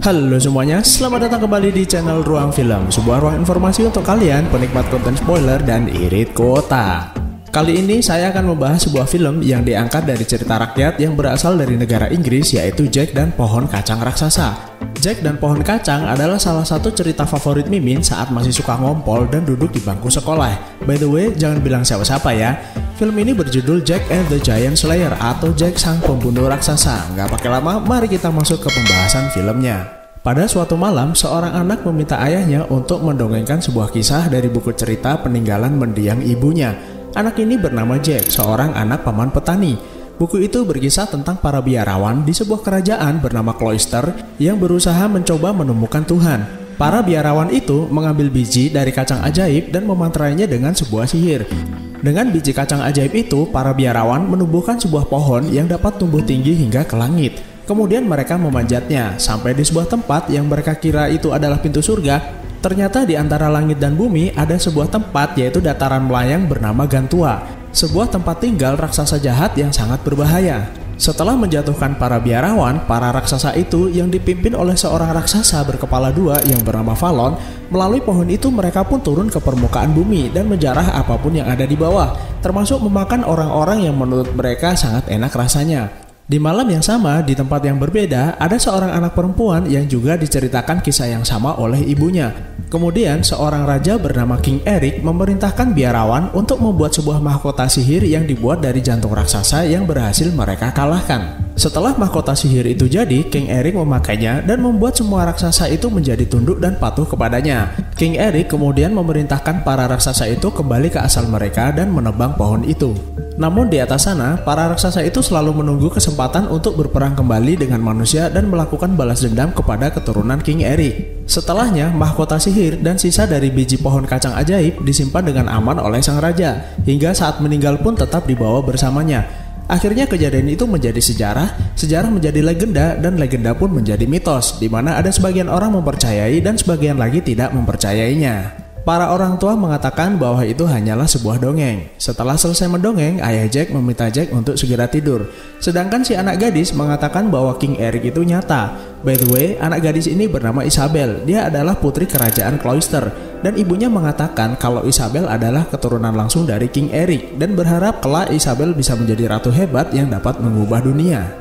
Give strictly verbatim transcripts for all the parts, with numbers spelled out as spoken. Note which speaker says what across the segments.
Speaker 1: Halo semuanya, selamat datang kembali di channel Ruang Film, sebuah ruang informasi untuk kalian penikmat konten spoiler dan irit kuota. Kali ini saya akan membahas sebuah film yang diangkat dari cerita rakyat yang berasal dari negara Inggris, yaitu Jack dan Pohon Kacang Raksasa. Jack dan Pohon Kacang adalah salah satu cerita favorit Mimin saat masih suka ngompol dan duduk di bangku sekolah. By the way, jangan bilang siapa-siapa ya. Film ini berjudul Jack and the Giant Slayer atau Jack Sang Pembunuh Raksasa. Nggak pakai lama, mari kita masuk ke pembahasan filmnya. Pada suatu malam, seorang anak meminta ayahnya untuk mendongengkan sebuah kisah dari buku cerita peninggalan mendiang ibunya. Anak ini bernama Jack, seorang anak paman petani. Buku itu berkisah tentang para biarawan di sebuah kerajaan bernama Cloister yang berusaha mencoba menemukan Tuhan. Para biarawan itu mengambil biji dari kacang ajaib dan memantrainya dengan sebuah sihir. Dengan biji kacang ajaib itu, para biarawan menumbuhkan sebuah pohon yang dapat tumbuh tinggi hingga ke langit. Kemudian mereka memanjatnya sampai di sebuah tempat yang mereka kira itu adalah pintu surga. Ternyata di antara langit dan bumi ada sebuah tempat, yaitu dataran melayang bernama Gantua, sebuah tempat tinggal raksasa jahat yang sangat berbahaya. Setelah menjatuhkan para biarawan, para raksasa itu yang dipimpin oleh seorang raksasa berkepala dua yang bernama Valon, melalui pohon itu mereka pun turun ke permukaan bumi dan menjarah apapun yang ada di bawah, termasuk memakan orang-orang yang menurut mereka sangat enak rasanya. Di malam yang sama, di tempat yang berbeda, ada seorang anak perempuan yang juga diceritakan kisah yang sama oleh ibunya. Kemudian, seorang raja bernama King Eric memerintahkan biarawan untuk membuat sebuah mahkota sihir yang dibuat dari jantung raksasa yang berhasil mereka kalahkan. Setelah mahkota sihir itu jadi, King Eric memakainya dan membuat semua raksasa itu menjadi tunduk dan patuh kepadanya. King Eric kemudian memerintahkan para raksasa itu kembali ke asal mereka dan menebang pohon itu. Namun di atas sana, para raksasa itu selalu menunggu kesempatan untuk berperang kembali dengan manusia dan melakukan balas dendam kepada keturunan King Eric. Setelahnya, mahkota sihir dan sisa dari biji pohon kacang ajaib disimpan dengan aman oleh sang raja, hingga saat meninggal pun tetap dibawa bersamanya. Akhirnya kejadian itu menjadi sejarah, sejarah menjadi legenda, dan legenda pun menjadi mitos, di mana ada sebagian orang mempercayai dan sebagian lagi tidak mempercayainya. Para orang tua mengatakan bahwa itu hanyalah sebuah dongeng. Setelah selesai mendongeng, ayah Jack meminta Jack untuk segera tidur. Sedangkan si anak gadis mengatakan bahwa King Eric itu nyata. By the way, anak gadis ini bernama Isabel. Dia adalah putri kerajaan Cloister. Dan ibunya mengatakan kalau Isabel adalah keturunan langsung dari King Eric dan berharap kelak Isabel bisa menjadi ratu hebat yang dapat mengubah dunia.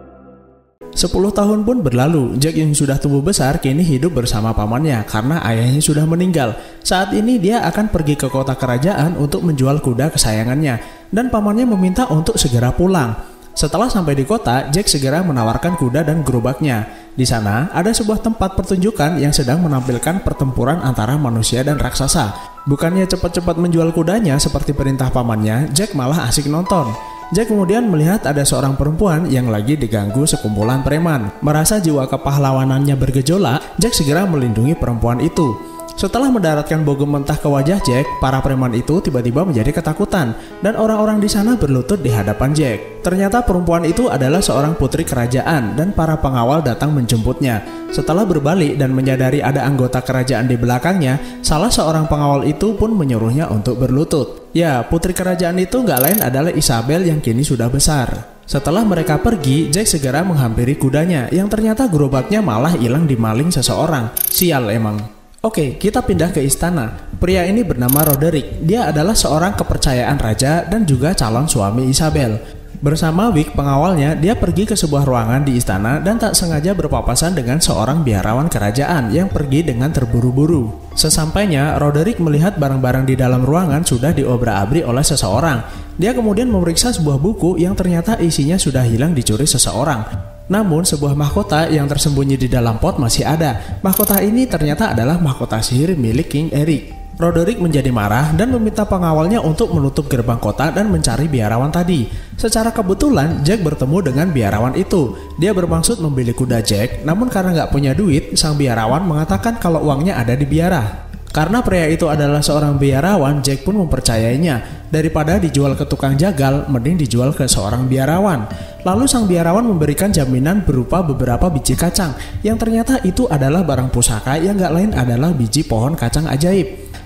Speaker 1: Sepuluh tahun pun berlalu, Jack yang sudah tumbuh besar kini hidup bersama pamannya karena ayahnya sudah meninggal. Saat ini dia akan pergi ke kota kerajaan untuk menjual kuda kesayangannya, dan pamannya meminta untuk segera pulang. Setelah sampai di kota, Jack segera menawarkan kuda dan gerobaknya. Di sana ada sebuah tempat pertunjukan yang sedang menampilkan pertempuran antara manusia dan raksasa. Bukannya cepat-cepat menjual kudanya seperti perintah pamannya, Jack malah asik nonton. Jack kemudian melihat ada seorang perempuan yang lagi diganggu sekumpulan preman. Merasa jiwa kepahlawanannya bergejolak, Jack segera melindungi perempuan itu. Setelah mendaratkan bogem mentah ke wajah Jack, para preman itu tiba-tiba menjadi ketakutan dan orang-orang di sana berlutut di hadapan Jack. Ternyata perempuan itu adalah seorang putri kerajaan dan para pengawal datang menjemputnya. Setelah berbalik dan menyadari ada anggota kerajaan di belakangnya, salah seorang pengawal itu pun menyuruhnya untuk berlutut. Ya, putri kerajaan itu nggak lain adalah Isabel yang kini sudah besar. Setelah mereka pergi, Jack segera menghampiri kudanya yang ternyata gerobaknya malah hilang dimaling seseorang. Sial emang. Oke, kita pindah ke istana. Pria ini bernama Roderick. Dia adalah seorang kepercayaan raja dan juga calon suami Isabel. Bersama Wick pengawalnya, dia pergi ke sebuah ruangan di istana dan tak sengaja berpapasan dengan seorang biarawan kerajaan yang pergi dengan terburu-buru. Sesampainya, Roderick melihat barang-barang di dalam ruangan sudah diobrak-abrik oleh seseorang. Dia kemudian memeriksa sebuah buku yang ternyata isinya sudah hilang dicuri seseorang. Namun sebuah mahkota yang tersembunyi di dalam pot masih ada. Mahkota ini ternyata adalah mahkota sihir milik King Eric. Roderick menjadi marah dan meminta pengawalnya untuk menutup gerbang kota dan mencari biarawan tadi. Secara kebetulan Jack bertemu dengan biarawan itu. Dia bermaksud membeli kuda Jack, namun karena nggak punya duit, sang biarawan mengatakan kalau uangnya ada di biara. Karena pria itu adalah seorang biarawan, Jack pun mempercayainya. Daripada dijual ke tukang jagal, mending dijual ke seorang biarawan. Lalu sang biarawan memberikan jaminan berupa beberapa biji kacang, yang ternyata itu adalah barang pusaka yang gak lain adalah biji pohon kacang ajaib.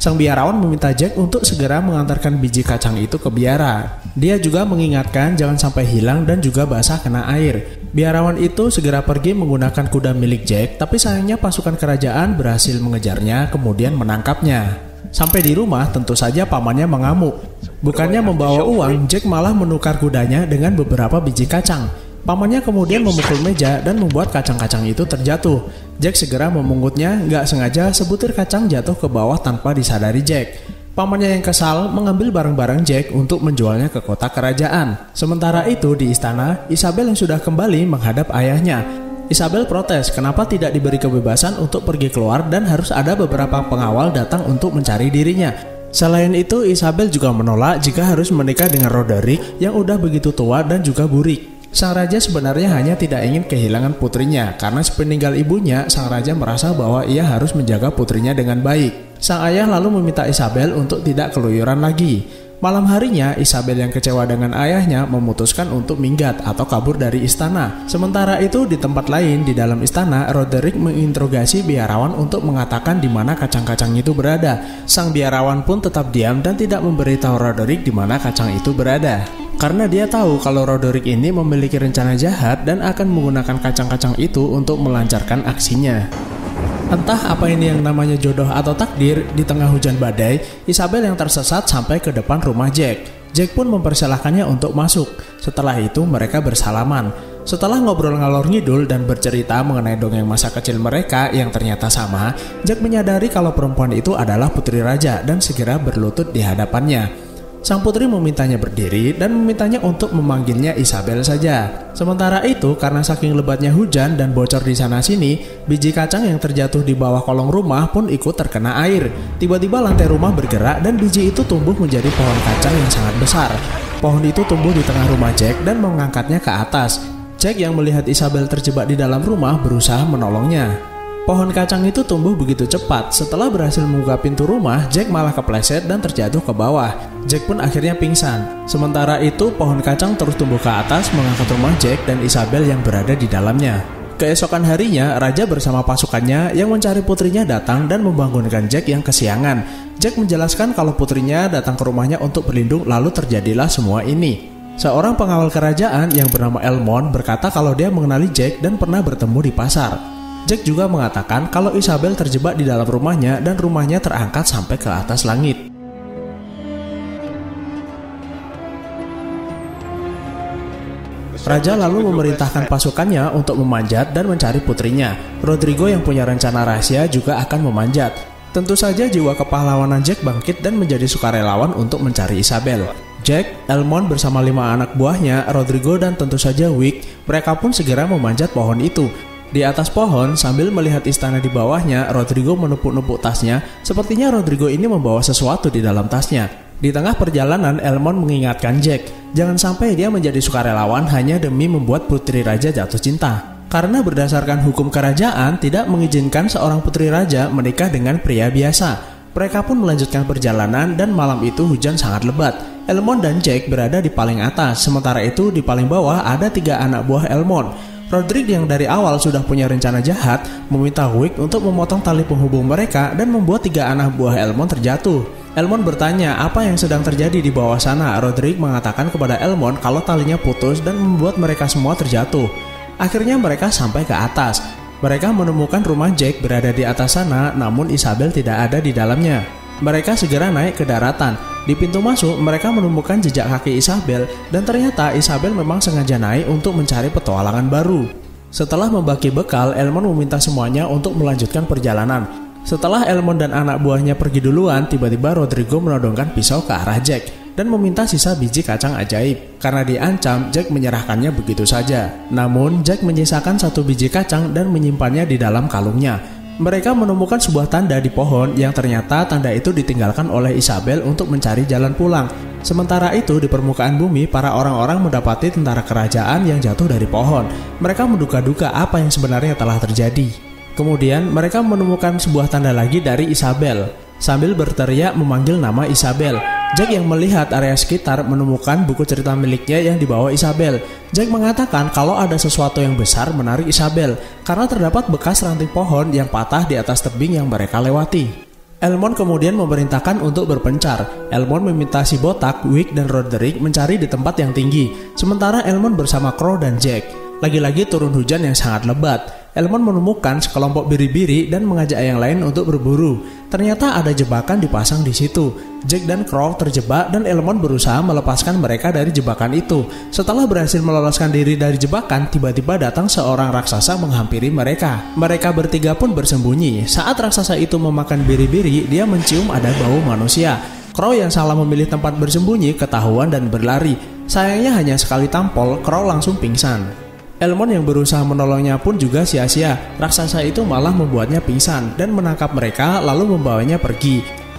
Speaker 1: Sang biarawan meminta Jack untuk segera mengantarkan biji kacang itu ke biara. Dia juga mengingatkan jangan sampai hilang dan juga basah kena air. Biarawan itu segera pergi menggunakan kuda milik Jack, tapi sayangnya pasukan kerajaan berhasil mengejarnya kemudian menangkapnya. Sampai di rumah tentu saja pamannya mengamuk. Bukannya membawa uang, Jack malah menukar kudanya dengan beberapa biji kacang. Pamannya kemudian memukul meja dan membuat kacang-kacang itu terjatuh. Jack segera memungutnya, nggak sengaja sebutir kacang jatuh ke bawah tanpa disadari Jack. Pamannya yang kesal mengambil barang-barang Jack untuk menjualnya ke kota kerajaan. Sementara itu di istana, Isabel yang sudah kembali menghadap ayahnya. Isabel protes kenapa tidak diberi kebebasan untuk pergi keluar dan harus ada beberapa pengawal datang untuk mencari dirinya. Selain itu, Isabel juga menolak jika harus menikah dengan Roderick yang udah begitu tua dan juga burik. Sang raja sebenarnya hanya tidak ingin kehilangan putrinya, karena sepeninggal ibunya, sang raja merasa bahwa ia harus menjaga putrinya dengan baik. Sang ayah lalu meminta Isabel untuk tidak keluyuran lagi. Malam harinya, Isabel yang kecewa dengan ayahnya memutuskan untuk minggat atau kabur dari istana. Sementara itu di tempat lain di dalam istana, Roderick menginterogasi biarawan untuk mengatakan di mana kacang-kacang itu berada. Sang biarawan pun tetap diam dan tidak memberitahu Roderick di mana kacang itu berada. Karena dia tahu kalau Roderick ini memiliki rencana jahat dan akan menggunakan kacang-kacang itu untuk melancarkan aksinya. Entah apa ini yang namanya jodoh atau takdir, di tengah hujan badai, Isabel yang tersesat sampai ke depan rumah Jack. Jack pun mempersilahkannya untuk masuk. Setelah itu mereka bersalaman. Setelah ngobrol ngalor ngidul dan bercerita mengenai dongeng masa kecil mereka yang ternyata sama, Jack menyadari kalau perempuan itu adalah putri raja dan segera berlutut di hadapannya. Sang putri memintanya berdiri dan memintanya untuk memanggilnya Isabel saja. Sementara itu, karena saking lebatnya hujan dan bocor di sana-sini, biji kacang yang terjatuh di bawah kolong rumah pun ikut terkena air. Tiba-tiba lantai rumah bergerak dan biji itu tumbuh menjadi pohon kacang yang sangat besar. Pohon itu tumbuh di tengah rumah Jack dan mengangkatnya ke atas. Jack yang melihat Isabel terjebak di dalam rumah berusaha menolongnya. Pohon kacang itu tumbuh begitu cepat. Setelah berhasil membuka pintu rumah, Jack malah kepleset dan terjatuh ke bawah. Jack pun akhirnya pingsan. Sementara itu, pohon kacang terus tumbuh ke atas mengangkat rumah Jack dan Isabel yang berada di dalamnya. Keesokan harinya, raja bersama pasukannya yang mencari putrinya datang dan membangunkan Jack yang kesiangan. Jack menjelaskan kalau putrinya datang ke rumahnya untuk berlindung, lalu terjadilah semua ini. Seorang pengawal kerajaan yang bernama Elmond berkata kalau dia mengenali Jack dan pernah bertemu di pasar. Jack juga mengatakan kalau Isabel terjebak di dalam rumahnya dan rumahnya terangkat sampai ke atas langit. Raja lalu memerintahkan pasukannya untuk memanjat dan mencari putrinya. Rodrigo yang punya rencana rahasia juga akan memanjat. Tentu saja jiwa kepahlawanan Jack bangkit dan menjadi sukarelawan untuk mencari Isabel. Jack, Elmond bersama lima anak buahnya, Rodrigo dan tentu saja Wick, mereka pun segera memanjat pohon itu. Di atas pohon, sambil melihat istana di bawahnya, Rodrigo menepuk-nepuk tasnya. Sepertinya Rodrigo ini membawa sesuatu di dalam tasnya. Di tengah perjalanan, Elmond mengingatkan Jack, jangan sampai dia menjadi sukarelawan hanya demi membuat putri raja jatuh cinta. Karena berdasarkan hukum kerajaan, tidak mengizinkan seorang putri raja menikah dengan pria biasa. Mereka pun melanjutkan perjalanan dan malam itu hujan sangat lebat. Elmond dan Jack berada di paling atas, sementara itu di paling bawah ada tiga anak buah Elmond. Roderick yang dari awal sudah punya rencana jahat meminta Wick untuk memotong tali penghubung mereka dan membuat tiga anak buah Elmond terjatuh. Elmond bertanya apa yang sedang terjadi di bawah sana. Roderick mengatakan kepada Elmond kalau talinya putus dan membuat mereka semua terjatuh. Akhirnya mereka sampai ke atas. Mereka menemukan rumah Jack berada di atas sana, namun Isabel tidak ada di dalamnya. Mereka segera naik ke daratan. Di pintu masuk, mereka menemukan jejak kaki Isabel dan ternyata Isabel memang sengaja naik untuk mencari petualangan baru. Setelah membagi bekal, Elmond meminta semuanya untuk melanjutkan perjalanan. Setelah Elmond dan anak buahnya pergi duluan, tiba-tiba Rodrigo menodongkan pisau ke arah Jack dan meminta sisa biji kacang ajaib. Karena diancam, Jack menyerahkannya begitu saja. Namun, Jack menyisakan satu biji kacang dan menyimpannya di dalam kalungnya. Mereka menemukan sebuah tanda di pohon yang ternyata tanda itu ditinggalkan oleh Isabel untuk mencari jalan pulang. Sementara itu di permukaan bumi para orang-orang mendapati tentara kerajaan yang jatuh dari pohon. Mereka menduga-duga apa yang sebenarnya telah terjadi. Kemudian mereka menemukan sebuah tanda lagi dari Isabel. Sambil berteriak memanggil nama Isabel, Jack yang melihat area sekitar menemukan buku cerita miliknya yang dibawa Isabel. Jack mengatakan kalau ada sesuatu yang besar menarik Isabel karena terdapat bekas ranting pohon yang patah di atas tebing yang mereka lewati. Elmond kemudian memerintahkan untuk berpencar. Elmond meminta si botak, Wick, dan Roderick mencari di tempat yang tinggi, sementara Elmond bersama Crow dan Jack. Lagi-lagi turun hujan yang sangat lebat. Elmond menemukan sekelompok biri-biri dan mengajak yang lain untuk berburu. Ternyata ada jebakan dipasang di situ. Jack dan Crow terjebak dan Elmond berusaha melepaskan mereka dari jebakan itu. Setelah berhasil meloloskan diri dari jebakan, tiba-tiba datang seorang raksasa menghampiri mereka. Mereka bertiga pun bersembunyi. Saat raksasa itu memakan biri-biri, dia mencium ada bau manusia. Crow yang salah memilih tempat bersembunyi ketahuan dan berlari. Sayangnya hanya sekali tampol, Crow langsung pingsan. Elmond yang berusaha menolongnya pun juga sia-sia. Raksasa itu malah membuatnya pingsan dan menangkap mereka lalu membawanya pergi.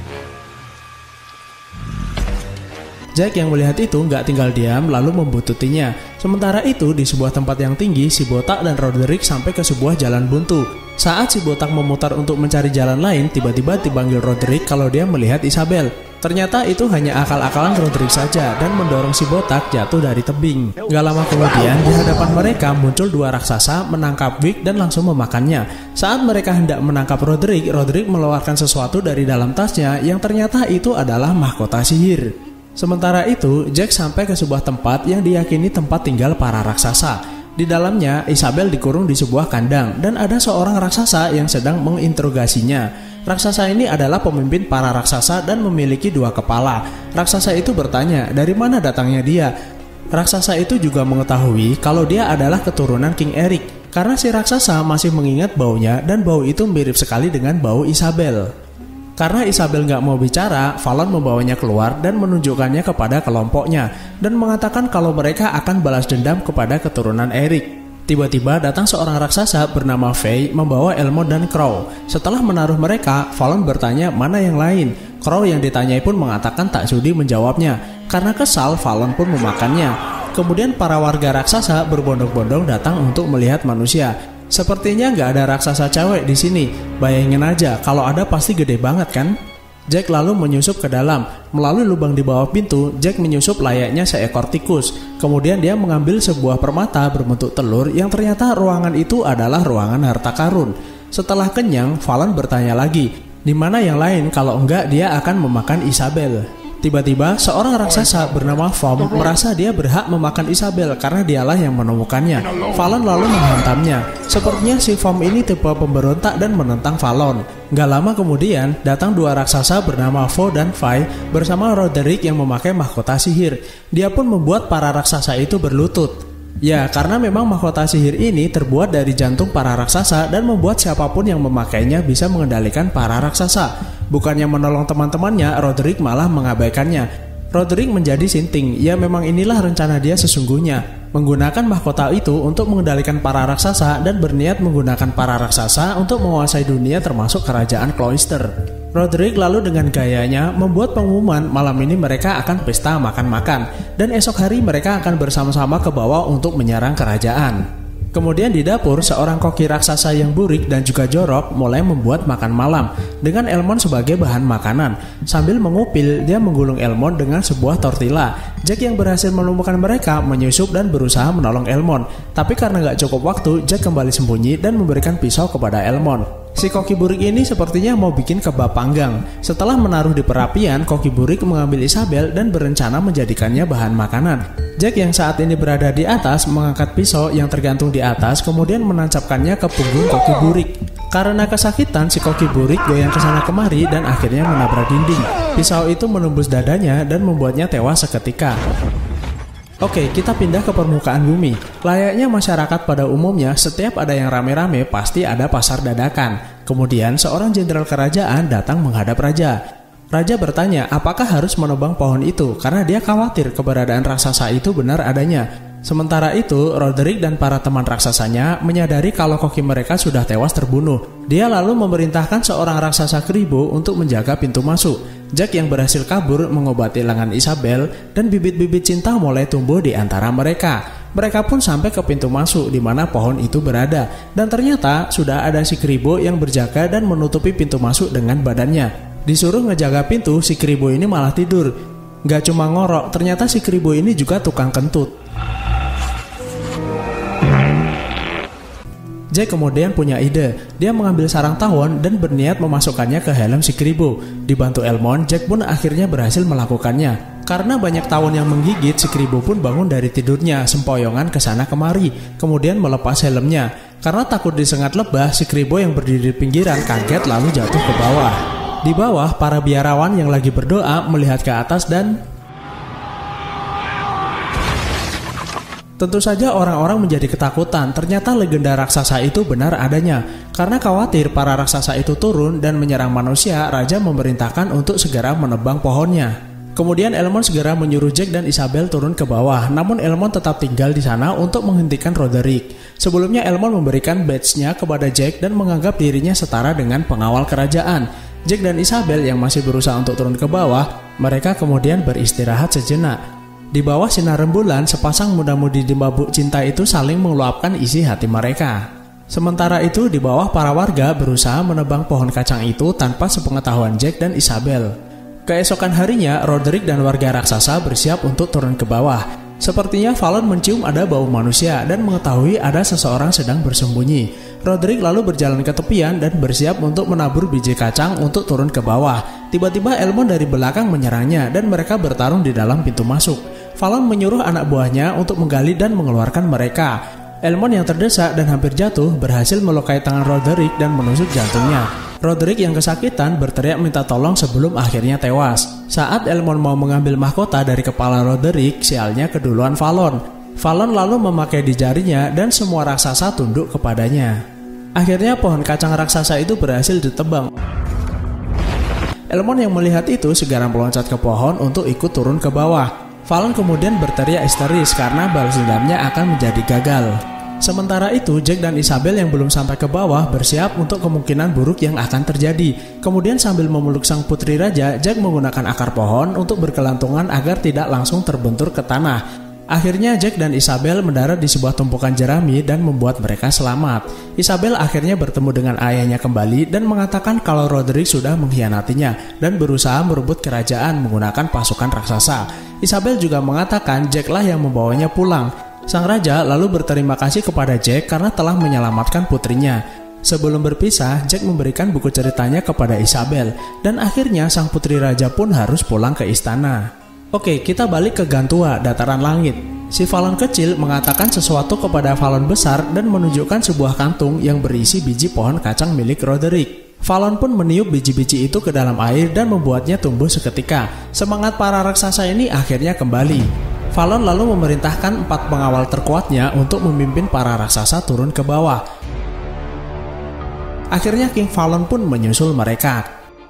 Speaker 1: Jack yang melihat itu nggak tinggal diam lalu membuntutinya. Sementara itu di sebuah tempat yang tinggi, si botak dan Roderick sampai ke sebuah jalan buntu. Saat si botak memutar untuk mencari jalan lain, tiba-tiba dipanggil Roderick kalau dia melihat Isabel. Ternyata itu hanya akal-akalan Roderick saja dan mendorong si botak jatuh dari tebing. Gak lama kemudian di hadapan mereka muncul dua raksasa menangkap Wick dan langsung memakannya. Saat mereka hendak menangkap Roderick, Roderick mengeluarkan sesuatu dari dalam tasnya yang ternyata itu adalah mahkota sihir. Sementara itu, Jack sampai ke sebuah tempat yang diyakini tempat tinggal para raksasa. Di dalamnya, Isabel dikurung di sebuah kandang dan ada seorang raksasa yang sedang menginterogasinya. Raksasa ini adalah pemimpin para raksasa dan memiliki dua kepala. Raksasa itu bertanya, dari mana datangnya dia? Raksasa itu juga mengetahui kalau dia adalah keturunan King Eric, karena si raksasa masih mengingat baunya dan bau itu mirip sekali dengan bau Isabel. Karena Isabel nggak mau bicara, Fallon membawanya keluar dan menunjukkannya kepada kelompoknya dan mengatakan kalau mereka akan balas dendam kepada keturunan Eric. Tiba-tiba datang seorang raksasa bernama Faye membawa Elmond dan Crow. Setelah menaruh mereka, Fallon bertanya mana yang lain. Crow yang ditanyai pun mengatakan tak sudi menjawabnya. Karena kesal, Fallon pun memakannya. Kemudian para warga raksasa berbondong-bondong datang untuk melihat manusia. Sepertinya nggak ada raksasa cewek di sini. Bayangin aja, kalau ada pasti gede banget kan? Jack lalu menyusup ke dalam. Melalui lubang di bawah pintu, Jack menyusup layaknya seekor tikus. Kemudian dia mengambil sebuah permata berbentuk telur yang ternyata ruangan itu adalah ruangan harta karun. Setelah kenyang, Fallon bertanya lagi, di mana yang lain kalau enggak dia akan memakan Isabel. Tiba-tiba seorang raksasa bernama Vom merasa dia berhak memakan Isabel karena dialah yang menemukannya. Fallon lalu menghantamnya. Sepertinya si Vom ini tipe pemberontak dan menentang Fallon. Gak lama kemudian datang dua raksasa bernama Vo dan Fai bersama Roderick yang memakai mahkota sihir. Dia pun membuat para raksasa itu berlutut. Ya, karena memang mahkota sihir ini terbuat dari jantung para raksasa dan membuat siapapun yang memakainya bisa mengendalikan para raksasa. Bukannya menolong teman-temannya, Roderick malah mengabaikannya. Roderick menjadi sinting, ya memang inilah rencana dia sesungguhnya. Menggunakan mahkota itu untuk mengendalikan para raksasa dan berniat menggunakan para raksasa untuk menguasai dunia termasuk kerajaan Cloister. Roderick lalu dengan gayanya membuat pengumuman malam ini mereka akan pesta makan-makan dan esok hari mereka akan bersama-sama ke bawah untuk menyerang kerajaan. Kemudian di dapur, seorang koki raksasa yang burik dan juga jorok mulai membuat makan malam dengan Elmond sebagai bahan makanan. Sambil mengupil, dia menggulung Elmond dengan sebuah tortilla. Jack yang berhasil menemukan mereka menyusup dan berusaha menolong Elmond. Tapi karena gak cukup waktu, Jack kembali sembunyi dan memberikan pisau kepada Elmond. Si koki burik ini sepertinya mau bikin kebab panggang. Setelah menaruh di perapian, koki burik mengambil Isabel dan berencana menjadikannya bahan makanan. Jack yang saat ini berada di atas mengangkat pisau yang tergantung di atas kemudian menancapkannya ke punggung koki burik. Karena kesakitan, si koki burik goyang ke sana kemari dan akhirnya menabrak dinding. Pisau itu menembus dadanya dan membuatnya tewas seketika. Oke, kita pindah ke permukaan bumi. Layaknya masyarakat pada umumnya, setiap ada yang rame-rame pasti ada pasar dadakan. Kemudian seorang jenderal kerajaan datang menghadap raja. Raja bertanya apakah harus menebang pohon itu karena dia khawatir keberadaan raksasa itu benar adanya. Sementara itu, Roderick dan para teman raksasanya menyadari kalau koki mereka sudah tewas terbunuh. Dia lalu memerintahkan seorang raksasa keribu untuk menjaga pintu masuk. Jack yang berhasil kabur mengobati lengan Isabel dan bibit-bibit cinta mulai tumbuh di antara mereka. Mereka pun sampai ke pintu masuk di mana pohon itu berada. Dan ternyata sudah ada si keribu yang berjaga dan menutupi pintu masuk dengan badannya. Disuruh ngejaga pintu, si keribu ini malah tidur. Gak cuma ngorok, ternyata si keribu ini juga tukang kentut. Jack kemudian punya ide. Dia mengambil sarang tawon dan berniat memasukkannya ke helm si Kribo. Dibantu Elmond, Jack pun akhirnya berhasil melakukannya. Karena banyak tawon yang menggigit, si Kribo pun bangun dari tidurnya, sempoyongan ke sana kemari, kemudian melepas helmnya. Karena takut disengat lebah, si Kribo yang berdiri di pinggiran kaget lalu jatuh ke bawah. Di bawah, para biarawan yang lagi berdoa melihat ke atas dan tentu saja orang-orang menjadi ketakutan. Ternyata legenda raksasa itu benar adanya. Karena khawatir para raksasa itu turun dan menyerang manusia, raja memerintahkan untuk segera menebang pohonnya. Kemudian Elmond segera menyuruh Jack dan Isabel turun ke bawah, namun Elmond tetap tinggal di sana untuk menghentikan Roderick. Sebelumnya Elmond memberikan badge-nya kepada Jack dan menganggap dirinya setara dengan pengawal kerajaan. Jack dan Isabel yang masih berusaha untuk turun ke bawah, mereka kemudian beristirahat sejenak. Di bawah sinar rembulan, sepasang muda-mudi di mabuk cinta itu saling meluapkan isi hati mereka. Sementara itu, di bawah para warga berusaha menebang pohon kacang itu tanpa sepengetahuan Jack dan Isabel. Keesokan harinya, Roderick dan warga raksasa bersiap untuk turun ke bawah. Sepertinya Fallon mencium ada bau manusia dan mengetahui ada seseorang sedang bersembunyi. Roderick lalu berjalan ke tepian dan bersiap untuk menabur biji kacang untuk turun ke bawah. Tiba-tiba Elmond dari belakang menyerangnya dan mereka bertarung di dalam pintu masuk. Fallon menyuruh anak buahnya untuk menggali dan mengeluarkan mereka. Elmond yang terdesak dan hampir jatuh berhasil melukai tangan Roderick dan menusuk jantungnya. Roderick yang kesakitan berteriak minta tolong sebelum akhirnya tewas. Saat Elmond mau mengambil mahkota dari kepala Roderick, sialnya keduluan Fallon. Fallon lalu memakai di jarinya dan semua raksasa tunduk kepadanya. Akhirnya pohon kacang raksasa itu berhasil ditebang. Elmond yang melihat itu segera meloncat ke pohon untuk ikut turun ke bawah. Fallon kemudian berteriak histeris karena balas dendamnya akan menjadi gagal. Sementara itu, Jack dan Isabel yang belum sampai ke bawah bersiap untuk kemungkinan buruk yang akan terjadi. Kemudian sambil memeluk sang putri raja, Jack menggunakan akar pohon untuk berkelantungan agar tidak langsung terbentur ke tanah. Akhirnya Jack dan Isabel mendarat di sebuah tumpukan jerami dan membuat mereka selamat. Isabel akhirnya bertemu dengan ayahnya kembali dan mengatakan kalau Roderick sudah mengkhianatinya dan berusaha merebut kerajaan menggunakan pasukan raksasa. Isabel juga mengatakan Jack lah yang membawanya pulang. Sang raja lalu berterima kasih kepada Jack karena telah menyelamatkan putrinya. Sebelum berpisah, Jack memberikan buku ceritanya kepada Isabel dan akhirnya sang putri raja pun harus pulang ke istana. Oke, kita balik ke Gantua, dataran langit. Si Fallon kecil mengatakan sesuatu kepada Fallon besar dan menunjukkan sebuah kantung yang berisi biji pohon kacang milik Roderick. Fallon pun meniup biji-biji itu ke dalam air dan membuatnya tumbuh seketika. Semangat para raksasa ini akhirnya kembali. Fallon lalu memerintahkan empat pengawal terkuatnya untuk memimpin para raksasa turun ke bawah. Akhirnya King Fallon pun menyusul mereka.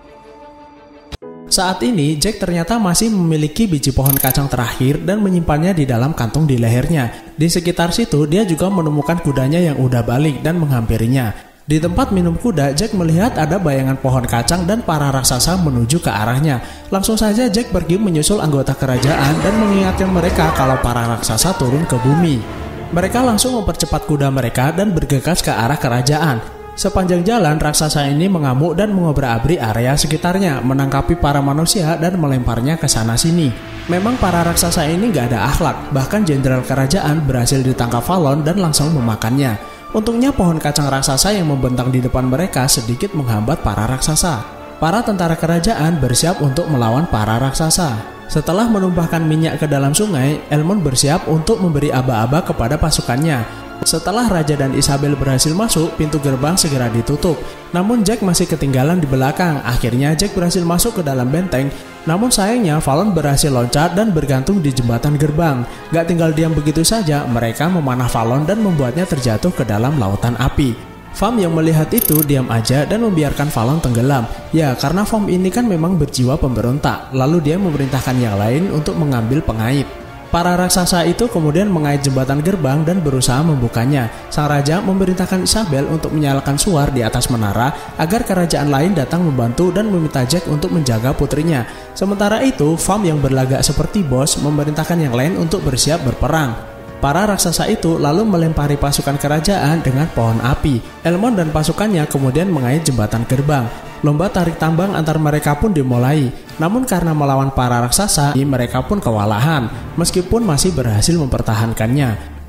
Speaker 1: Saat ini Jack ternyata masih memiliki biji pohon kacang terakhir dan menyimpannya di dalam kantung di lehernya. Di sekitar situ dia juga menemukan kudanya yang udah balik dan menghampirinya. Di tempat minum kuda, Jack melihat ada bayangan pohon kacang dan para raksasa menuju ke arahnya. Langsung saja Jack pergi menyusul anggota kerajaan dan mengingatkan mereka kalau para raksasa turun ke bumi. Mereka langsung mempercepat kuda mereka dan bergegas ke arah kerajaan. Sepanjang jalan, raksasa ini mengamuk dan mengobrak-abrik area sekitarnya, menangkapi para manusia dan melemparnya ke sana-sini. Memang para raksasa ini gak ada akhlak, bahkan jenderal kerajaan berhasil ditangkap Fallon dan langsung memakannya. Untungnya pohon kacang raksasa yang membentang di depan mereka sedikit menghambat para raksasa. Para tentara kerajaan bersiap untuk melawan para raksasa. Setelah menumpahkan minyak ke dalam sungai, Elmond bersiap untuk memberi aba-aba kepada pasukannya. Setelah Raja dan Isabel berhasil masuk, pintu gerbang segera ditutup. Namun Jack masih ketinggalan di belakang. Akhirnya Jack berhasil masuk ke dalam benteng. Namun sayangnya Fallon berhasil loncat dan bergantung di jembatan gerbang. Gak tinggal diam begitu saja, mereka memanah Fallon dan membuatnya terjatuh ke dalam lautan api. Fam yang melihat itu diam aja dan membiarkan Fallon tenggelam. Ya, karena Fam ini kan memang berjiwa pemberontak. Lalu dia memerintahkan yang lain untuk mengambil pengait. Para raksasa itu kemudian mengait jembatan gerbang dan berusaha membukanya. Sang raja memerintahkan Isabel untuk menyalakan suar di atas menara agar kerajaan lain datang membantu dan meminta Jack untuk menjaga putrinya. Sementara itu, Fam yang berlagak seperti bos memerintahkan yang lain untuk bersiap berperang. Para raksasa itu lalu melempari pasukan kerajaan dengan pohon api. Elmond dan pasukannya kemudian mengait jembatan gerbang. Lomba tarik tambang antar mereka pun dimulai. Namun karena melawan para raksasa, mereka pun kewalahan, meskipun masih berhasil mempertahankannya.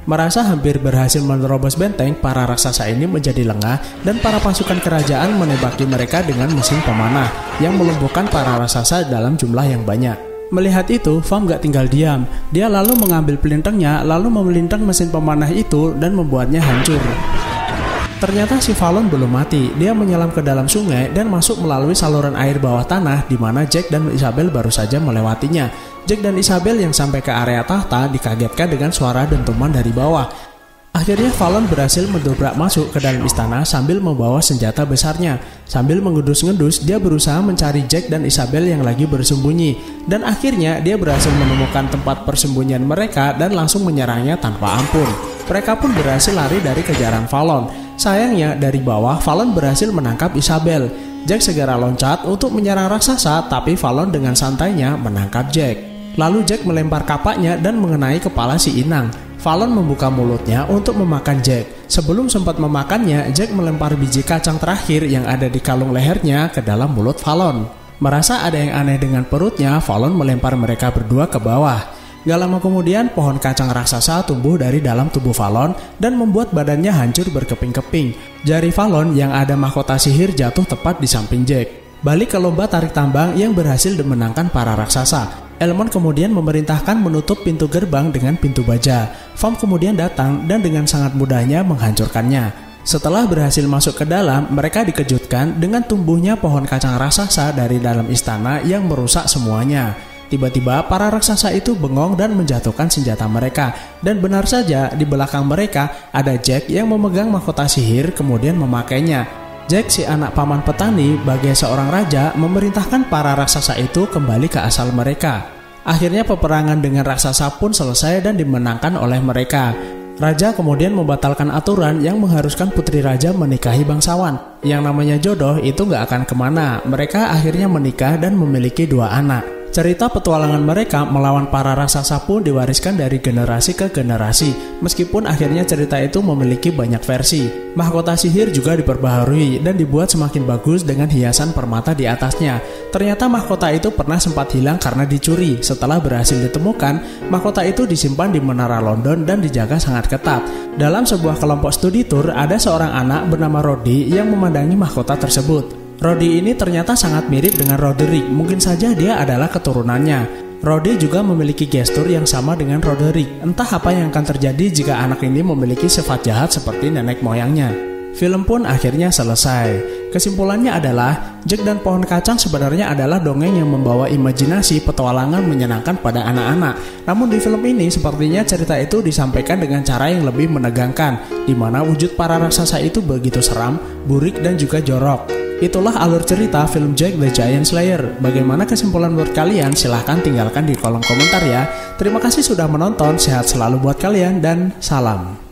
Speaker 1: Merasa hampir berhasil menerobos benteng, para raksasa ini menjadi lengah dan para pasukan kerajaan menembaki mereka dengan mesin pemanah yang melumpuhkan para raksasa dalam jumlah yang banyak. Melihat itu, Vom gak tinggal diam. Dia lalu mengambil pelintangnya, lalu memelintang mesin pemanah itu dan membuatnya hancur. Ternyata si Fallon belum mati. Dia menyelam ke dalam sungai dan masuk melalui saluran air bawah tanah di mana Jack dan Isabel baru saja melewatinya. Jack dan Isabel yang sampai ke area tahta dikagetkan dengan suara dentuman dari bawah. Akhirnya Fallon berhasil mendobrak masuk ke dalam istana sambil membawa senjata besarnya. Sambil mengendus-ngendus, dia berusaha mencari Jack dan Isabel yang lagi bersembunyi. Dan akhirnya dia berhasil menemukan tempat persembunyian mereka dan langsung menyerangnya tanpa ampun. Mereka pun berhasil lari dari kejaran Fallon. Sayangnya dari bawah Fallon berhasil menangkap Isabel. Jack segera loncat untuk menyerang raksasa, tapi Fallon dengan santainya menangkap Jack. Lalu Jack melempar kapaknya dan mengenai kepala si inang. Fallon membuka mulutnya untuk memakan Jack. Sebelum sempat memakannya, Jack melempar biji kacang terakhir yang ada di kalung lehernya ke dalam mulut Fallon. Merasa ada yang aneh dengan perutnya, Fallon melempar mereka berdua ke bawah. Gak lama kemudian, pohon kacang raksasa tumbuh dari dalam tubuh Fallon dan membuat badannya hancur berkeping-keping. Jari Fallon yang ada mahkota sihir jatuh tepat di samping Jack. Balik ke lomba tarik tambang yang berhasil memenangkan para raksasa. Elmond kemudian memerintahkan menutup pintu gerbang dengan pintu baja. Vom kemudian datang dan dengan sangat mudahnya menghancurkannya. Setelah berhasil masuk ke dalam, mereka dikejutkan dengan tumbuhnya pohon kacang raksasa dari dalam istana yang merusak semuanya. Tiba-tiba para raksasa itu bengong dan menjatuhkan senjata mereka. Dan benar saja di belakang mereka ada Jack yang memegang mahkota sihir kemudian memakainya. Jack, si anak paman petani, sebagai seorang raja memerintahkan para raksasa itu kembali ke asal mereka. Akhirnya peperangan dengan raksasa pun selesai dan dimenangkan oleh mereka. Raja kemudian membatalkan aturan yang mengharuskan putri raja menikahi bangsawan. Yang namanya jodoh itu gak akan kemana. Mereka akhirnya menikah dan memiliki dua anak. Cerita petualangan mereka melawan para raksasa pun diwariskan dari generasi ke generasi, meskipun akhirnya cerita itu memiliki banyak versi. Mahkota sihir juga diperbaharui dan dibuat semakin bagus dengan hiasan permata di atasnya. Ternyata mahkota itu pernah sempat hilang karena dicuri. Setelah berhasil ditemukan, mahkota itu disimpan di Menara London dan dijaga sangat ketat. Dalam sebuah kelompok studi tour, ada seorang anak bernama Roddy yang memandangi mahkota tersebut. Roddy ini ternyata sangat mirip dengan Roderick, mungkin saja dia adalah keturunannya. Roddy juga memiliki gestur yang sama dengan Roderick. Entah apa yang akan terjadi jika anak ini memiliki sifat jahat seperti nenek moyangnya. Film pun akhirnya selesai. Kesimpulannya adalah, Jack dan pohon kacang sebenarnya adalah dongeng yang membawa imajinasi petualangan menyenangkan pada anak-anak. Namun di film ini sepertinya cerita itu disampaikan dengan cara yang lebih menegangkan, di mana wujud para raksasa itu begitu seram, burik dan juga jorok. Itulah alur cerita film Jack the Giant Slayer. Bagaimana kesimpulan buat kalian? Silahkan tinggalkan di kolom komentar ya. Terima kasih sudah menonton, sehat selalu buat kalian dan salam.